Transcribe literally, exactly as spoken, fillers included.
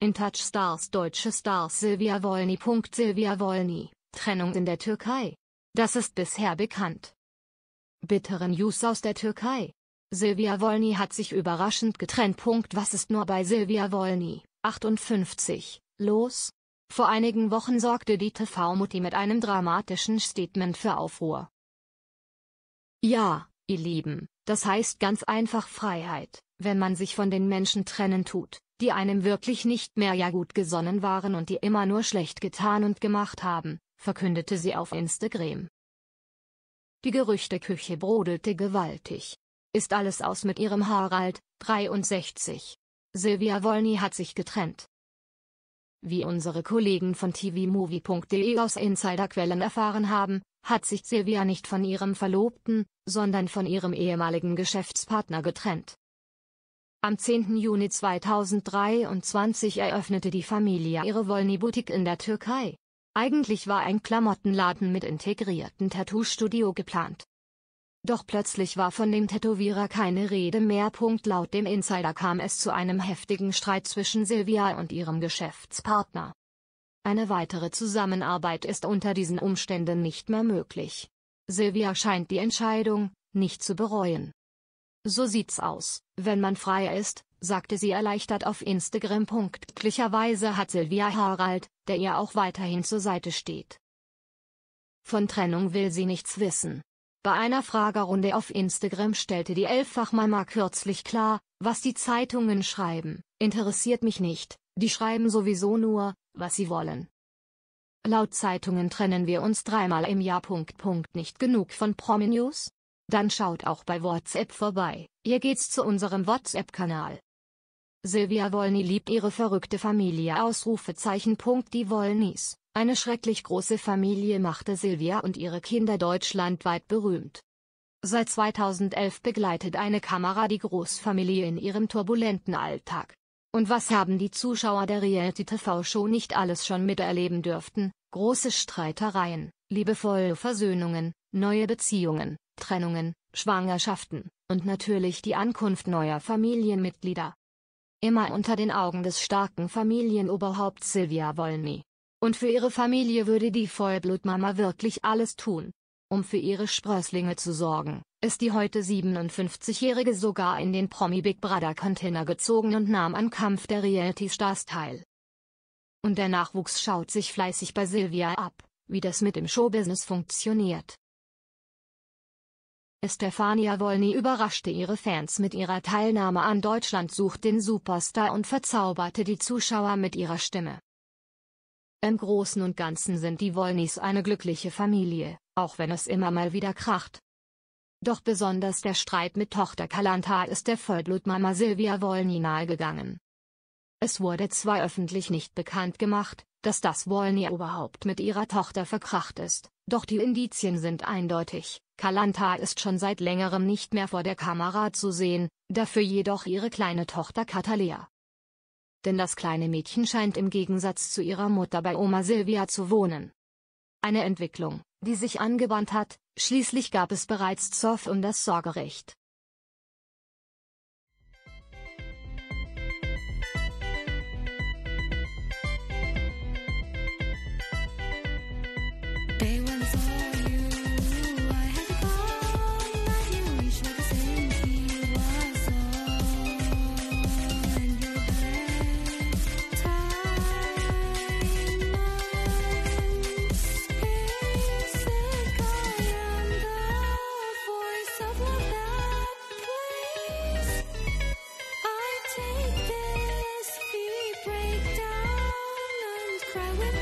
In Touch Stars deutsche Stars Silvia Wolny. Silvia Wolny, Trennung in der Türkei. Das ist bisher bekannt. Bittere News aus der Türkei. Silvia Wolny hat sich überraschend getrennt. Was ist nur bei Silvia Wolny, achtundfünfzig, los? Vor einigen Wochen sorgte die T V-Mutti mit einem dramatischen Statement für Aufruhr. Ja, ihr Lieben, das heißt ganz einfach Freiheit, wenn man sich von den Menschen trennen tut, die einem wirklich nicht mehr ja gut gesonnen waren und die immer nur schlecht getan und gemacht haben, verkündete sie auf Instagram. Die Gerüchteküche brodelte gewaltig. Ist alles aus mit ihrem Harald, dreiundsechzig. Silvia Wolny hat sich getrennt. Wie unsere Kollegen von T V Movie punkt de aus Insiderquellen erfahren haben, hat sich Silvia nicht von ihrem Verlobten, sondern von ihrem ehemaligen Geschäftspartner getrennt. Am zehnten Juni zweitausenddreiundzwanzig eröffnete die Familie ihre Wolny-Boutique in der Türkei. Eigentlich war ein Klamottenladen mit integriertem Tattoo-Studio geplant. Doch plötzlich war von dem Tätowierer keine Rede mehr. Laut dem Insider kam es zu einem heftigen Streit zwischen Silvia und ihrem Geschäftspartner. Eine weitere Zusammenarbeit ist unter diesen Umständen nicht mehr möglich. Silvia scheint die Entscheidung nicht zu bereuen. So sieht's aus, wenn man frei ist, sagte sie erleichtert auf Instagram. Glücklicherweise hat Silvia Harald, der ihr auch weiterhin zur Seite steht. Von Trennung will sie nichts wissen. Bei einer Fragerunde auf Instagram stellte die Elffach-Mama kürzlich klar, was die Zeitungen schreiben, interessiert mich nicht, die schreiben sowieso nur, was sie wollen. Laut Zeitungen trennen wir uns dreimal im Jahr. Nicht genug von Promi-News? Dann schaut auch bei WhatsApp vorbei, hier geht's zu unserem WhatsApp-Kanal. Silvia Wolny liebt ihre verrückte Familie! Ausrufezeichen. Die Wolnys, eine schrecklich große Familie, machte Silvia und ihre Kinder deutschlandweit berühmt. Seit zweitausendelf begleitet eine Kamera die Großfamilie in ihrem turbulenten Alltag. Und was haben die Zuschauer der Reality-T V-Show nicht alles schon miterleben dürften? Große Streitereien, liebevolle Versöhnungen, neue Beziehungen, Trennungen, Schwangerschaften und natürlich die Ankunft neuer Familienmitglieder. Immer unter den Augen des starken Familienoberhaupts Silvia Wolny. Und für ihre Familie würde die Vollblutmama wirklich alles tun. Um für ihre Sprösslinge zu sorgen, ist die heute siebenundfünfzigjährige sogar in den Promi-Big Brother-Container gezogen und nahm am Kampf der Reality-Stars teil. Und der Nachwuchs schaut sich fleißig bei Silvia ab, wie das mit dem Showbusiness funktioniert. Stefania Wolny überraschte ihre Fans mit ihrer Teilnahme an Deutschland sucht den Superstar und verzauberte die Zuschauer mit ihrer Stimme. Im Großen und Ganzen sind die Wolnys eine glückliche Familie, auch wenn es immer mal wieder kracht. Doch besonders der Streit mit Tochter Kalanta ist der Vollblutmama Silvia Wolny nahegegangen. Es wurde zwar öffentlich nicht bekannt gemacht, dass das Wolny überhaupt mit ihrer Tochter verkracht ist, doch die Indizien sind eindeutig. Kalanta ist schon seit längerem nicht mehr vor der Kamera zu sehen, dafür jedoch ihre kleine Tochter Katalea. Denn das kleine Mädchen scheint im Gegensatz zu ihrer Mutter bei Oma Silvia zu wohnen. Eine Entwicklung, die sich angebahnt hat, schließlich gab es bereits Zoff um das Sorgerecht. Cry with